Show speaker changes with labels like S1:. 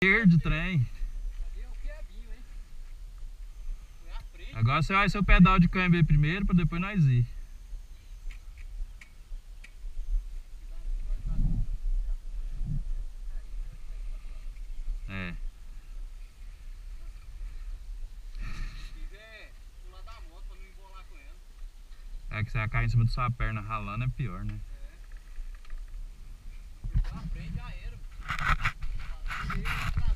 S1: Verde o trem. Agora você vai ser o pedal de câmbio aí primeiro, pra depois nós ir. É. É que você vai cair em cima da sua perna ralando, é pior, né?
S2: A frente já era.